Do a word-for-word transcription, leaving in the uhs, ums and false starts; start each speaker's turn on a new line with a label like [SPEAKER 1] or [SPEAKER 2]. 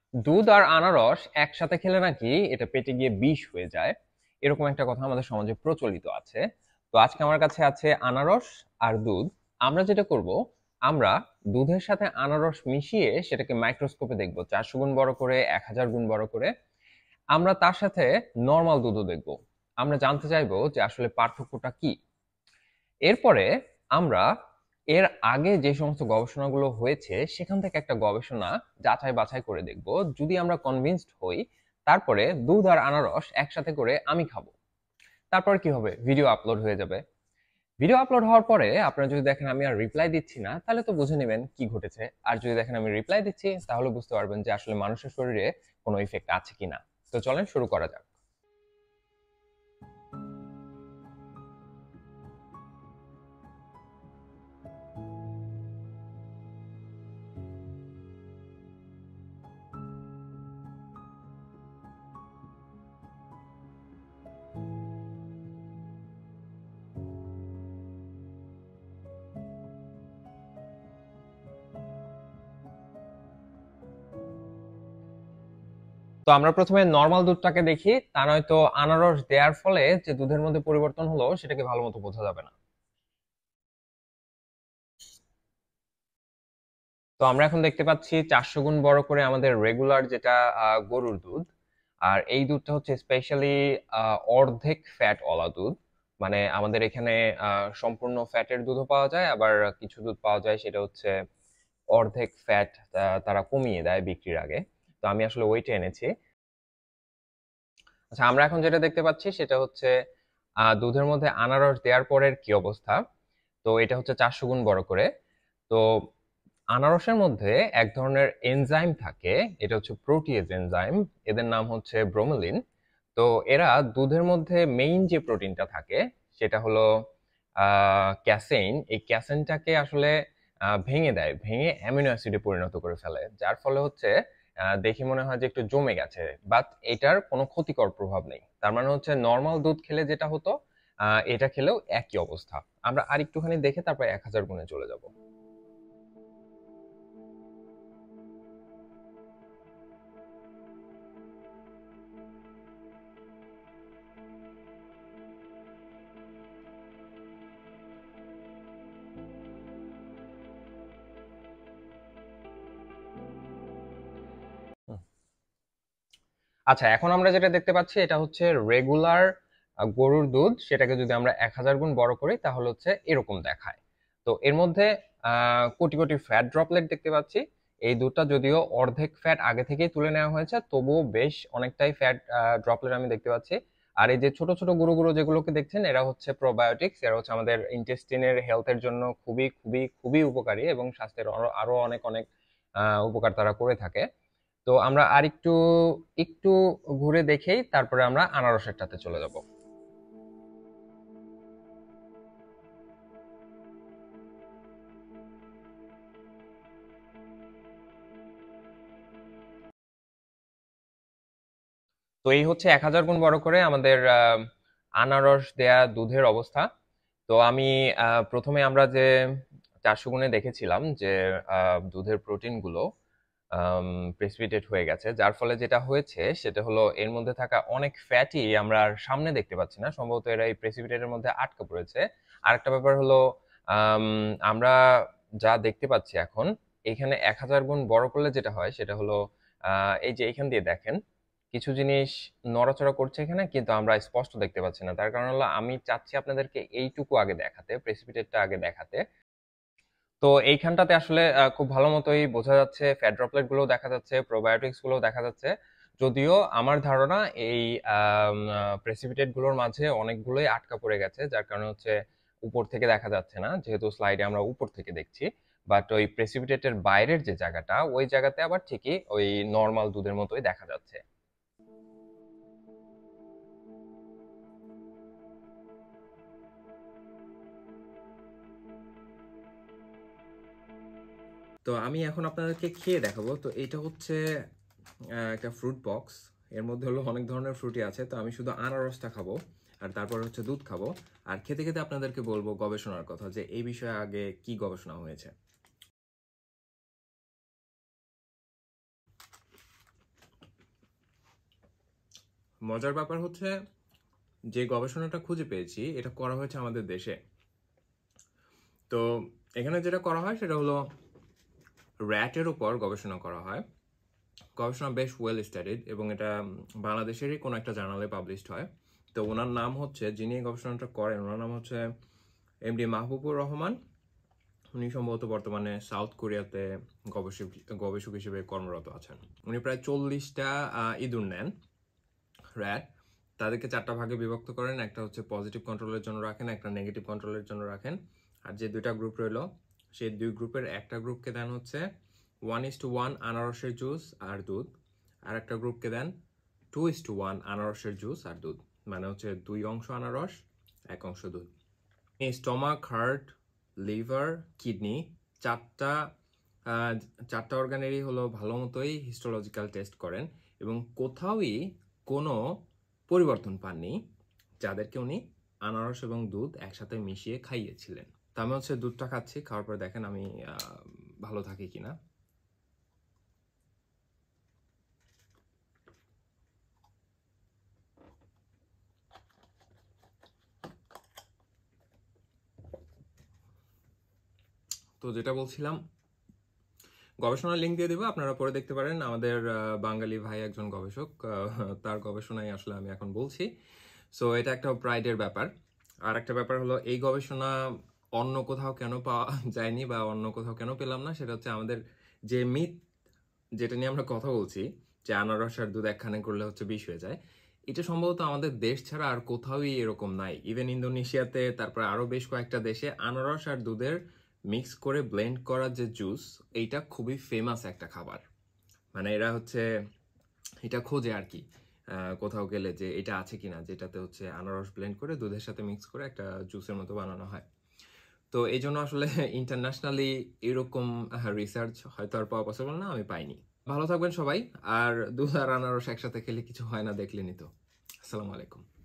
[SPEAKER 1] দুধ আর আনারস একসাথে খেলে নাকি এটা পেটে গিয়ে বিষ হয়ে যায়, এরকম একটা কথা আমাদের সমাজে প্রচলিত আছে। তো আজকে আমার কাছে আছে আনারস আর দুধ। আমরা যেটা করব, আমরা দুধের সাথে আনারস মিশিয়ে সেটাকে মাইক্রোস্কোপে দেখব, চারশো গুণ বড় করে, এক হাজার গুণ বড় করে। আমরা তার সাথে নর্মাল দুধও দেখব। আমরা জানতে চাইবো যে আসলে পার্থক্যটা কি। এরপরে আমরা এর আগে যে সমস্ত গবেষণাগুলো হয়েছে সেখান থেকে একটা গবেষণা যাচাই বাছাই করে দেখব। যদি আমরা কনভিন্সড হই, তারপরে দুধ আর আনারস একসাথে করে আমি খাবো। তারপর কি হবে, ভিডিও আপলোড হয়ে যাবে। ভিডিও আপলোড হওয়ার পরে আপনারা যদি দেখেন আমি আর রিপ্লাই দিচ্ছি না, তাহলে তো বুঝে নেবেন কি ঘটেছে। আর যদি দেখেন আমি রিপ্লাই দিচ্ছি, তাহলে বুঝতে পারবেন যে আসলে মানুষের শরীরে কোনো ইফেক্ট আছে কিনা। তো চলেন শুরু করা যাক। তো আমরা প্রথমে নর্মাল দুধটাকে দেখি, তা নয়তো আনারস দেওয়ার ফলে যে দুধের মধ্যে পরিবর্তন হলো সেটাকে ভালো মতো বোঝা যাবে না। তো আমরা এখন দেখতে পাচ্ছি চারশো গুণ বড় করে আমাদের রেগুলার যেটা আহ, গরুর দুধ। আর এই দুধটা হচ্ছে স্পেশালি অর্ধেক ফ্যাট ওলা দুধ। মানে আমাদের এখানে আহ, সম্পূর্ণ ফ্যাটের দুধও পাওয়া যায়, আবার কিছু দুধ পাওয়া যায় সেটা হচ্ছে অর্ধেক ফ্যাট তারা কমিয়ে দেয় বিক্রির আগে। তো আমি আসলে ওইটা এনেছি। আচ্ছা, আমরা এখন যেটা দেখতে পাচ্ছি সেটা হচ্ছে আহ, দুধের মধ্যে আনারস দেওয়ার পরের কি অবস্থা। তো এটা হচ্ছে চারশো গুণ বড় করে। তো আনারসের মধ্যে এক ধরনের এনজাইম থাকে, এটা হচ্ছে প্রোটিয়েজ এনজাইম। এদের নাম হচ্ছে ব্রোমেলিন। তো এরা দুধের মধ্যে মেইন যে প্রোটিনটা থাকে সেটা হলো ক্যাসেইন। এই ক্যাসেইনটাকে আসলে আহ, ভেঙে দেয়, ভেঙে অ্যামিনো অ্যাসিডে পরিণত করে ফেলে, যার ফলে হচ্ছে আহ, দেখে মনে হয় যে একটু জমে গেছে, বাট এটার কোনো ক্ষতিকর প্রভাব নেই। তার মানে হচ্ছে নর্মাল দুধ খেলে যেটা হতো, আহ, এটা খেলেও একই অবস্থা। আমরা আর একটুখানি দেখে তারপর এক হাজার গুণে চলে যাব। আচ্ছা, এখন আমরা যেটা দেখতে পাচ্ছি এটা হচ্ছে রেগুলার গরুর দুধ। সেটাকে যদি আমরা এক হাজার গুণ বড় করি তাহলে হচ্ছে এরকম দেখায়। তো এর মধ্যে আহ, কোটি কোটি ফ্যাট ড্রপলেট দেখতে পাচ্ছি। এই দুধটা যদিও অর্ধেক ফ্যাট আগে থেকেই তুলে নেওয়া হয়েছে, তবুও বেশ অনেকটাই ফ্যাট ড্রপলেট আমি দেখতে পাচ্ছি। আর এই যে ছোট ছোট গুঁড়ো গুঁড়ো যেগুলোকে দেখছেন, এরা হচ্ছে প্রোবায়োটিক্স। এরা হচ্ছে আমাদের ইন্টেস্টিনের হেলথের জন্য খুবই খুবই খুবই উপকারী, এবং স্বাস্থ্যের আরো আরো অনেক অনেক আহ, উপকার তারা করে থাকে। তো আমরা আরেকটু একটু ঘুরে দেখেই তারপরে আমরা আনারসেরটাতে চলে যাব। তো এই হচ্ছে এক হাজার গুণ বড় করে আমাদের আহ, আনারস দেয়া দুধের অবস্থা। তো আমি আহ, প্রথমে আমরা যে চারশো গুণে দেখেছিলাম যে আহ, দুধের প্রোটিন গুলো প্রেসিপিটেট হয়ে গেছে, যার ফলে যেটা হয়েছে সেটা হলো এর মধ্যে থাকা অনেক ফ্যাটি আমরা আর সামনে দেখতে পাচ্ছি না, সম্ভবত এরা এই প্রেসিপিটেটের মধ্যে আটকা পড়েছে। আরেকটা ব্যাপার হলো আম, আমরা যা দেখতে পাচ্ছি এখন, এখানে এক হাজার গুণ বড় করলে যেটা হয় সেটা হলো আহ, এই যে এখান দিয়ে দেখেন কিছু জিনিস নড়াচড়া করছে এখানে, কিন্তু আমরা স্পষ্ট দেখতে পাচ্ছি না। তার কারণ হলো আমি চাচ্ছি আপনাদেরকে এইটুকু আগে দেখাতে, প্রেসিপিটেটটা আগে দেখাতে। তো এইখানটাতে আসলে আহ, খুব ভালো মতোই বোঝা যাচ্ছে, ফ্যাট ড্রপলেট গুলো দেখা যাচ্ছে, প্রোবায়োটিক্স গুলো দেখা যাচ্ছে। যদিও আমার ধারণা এই প্রেসিপিটেট গুলোর মাঝে অনেকগুলোই আটকা পড়ে গেছে, যার কারণে হচ্ছে উপর থেকে দেখা যাচ্ছে না, যেহেতু স্লাইডে আমরা উপর থেকে দেখছি। বাট ওই প্রেসিপিটেটের বাইরের যে জায়গাটা, ওই জায়গাতে আবার ঠিকই ওই নর্মাল দুধের মতোই দেখা যাচ্ছে। তো আমি এখন আপনাদেরকে খেয়ে দেখাবো। তো এটা হচ্ছে আহ, একটা ফ্রুট বক্স। এর মধ্যে হলো অনেক ধরনের ফ্রুটি আছে, তো আমি শুধু আনারসটা খাবো, আর তারপর হচ্ছে দুধ খাবো। আর খেতে খেতে আপনাদেরকে বলবো গবেষণার কথা, যে এই বিষয়ে আগে কি গবেষণা হয়েছে। মজার ব্যাপার হচ্ছে যে গবেষণাটা খুঁজে পেয়েছি এটা করা হয়েছে আমাদের দেশে। তো এখানে যেটা করা হয় সেটা হলো র্যাটের উপর গবেষণা করা হয়। গবেষণা বেশ ওয়েল স্টাডিড এবং এটা বাংলাদেশেরই কোনো একটা জার্নালে পাবলিশড হয়। তো ওনার নাম হচ্ছে, যিনি গবেষণাটা করেন ওনার নাম হচ্ছে এমডি মাহবুবুর রহমান। উনি সম্ভবত বর্তমানে সাউথ কোরিয়াতে গবেষক গবেষক হিসেবে কর্মরত আছেন। উনি প্রায় চল্লিশটা ইঁদুর নেন, র্যাট, তাদেরকে চারটা ভাগে বিভক্ত করেন। একটা হচ্ছে পজিটিভ কন্ট্রোলের জন্য রাখেন, একটা নেগেটিভ কন্ট্রোলের জন্য রাখেন। আর যে দুইটা গ্রুপ রইলো সেই দুই গ্রুপের একটা গ্রুপকে দেন হচ্ছে ওয়ান ইস টু ওয়ান আনারসের জুস আর দুধ, আর একটা গ্রুপকে দেন টু ইস টু ওয়ান আনারসের জুস আর দুধ, মানে হচ্ছে দুই অংশ আনারস এক অংশ দুধ। স্টমাক, হার্ট, লিভার, কিডনি, চারটা চারটা অর্গানেরই হলো ভালো মতোই হিস্টোলজিক্যাল টেস্ট করেন এবং কোথাওই কোনো পরিবর্তন পাননি যাদেরকে উনি আনারস এবং দুধ একসাথে মিশিয়ে খাইয়েছিলেন। তা আমি হচ্ছে দুধটা খাচ্ছি, খাওয়ার পর দেখেন আমি ভালো থাকি কিনা। তো যেটা বলছিলাম, গবেষণার লিঙ্ক দিয়ে দেবো, আপনারা পরে দেখতে পারেন। আমাদের বাঙালি ভাই একজন গবেষক, তার গবেষণায় আসলে আমি এখন বলছি। সো এটা একটা প্রাইডের ব্যাপার। আর একটা ব্যাপার হলো এই গবেষণা অন্য কোথাও কেন পাওয়া যায়নি বা অন্য কোথাও কেন পেলাম না, সেটা হচ্ছে আমাদের যে মিথ যেটা নিয়ে আমরা কথা বলছি যে আনারস আর দুধ একখানে করলে হচ্ছে বিষ হয়ে যায়, এটা সম্ভবত আমাদের দেশ ছাড়া আর কোথাওই এরকম নাই। ইভেন ইন্দোনেশিয়াতে, তারপর আরো বেশ কয়েকটা দেশে আনারস আর দুধের মিক্স করে ব্লেন্ড করা যে জুস, এইটা খুবই ফেমাস একটা খাবার। মানে এরা হচ্ছে এটা খোঁজে আর কি কোথাও গেলে যে এটা আছে কিনা, যেটাতে হচ্ছে আনারস ব্লেন্ড করে দুধের সাথে মিক্স করে একটা জুসের মতো বানানো হয়। তো এই জন্য আসলে ইন্টারন্যাশনালি এরকম রিসার্চ হয়তো আর পাওয়া পসিবল না, আমি পাইনি। ভালো থাকবেন সবাই। আর দুধ আর আনারস একসাথে খেলে কিছু হয় না দেখলেনি তো। আসসালামু আলাইকুম।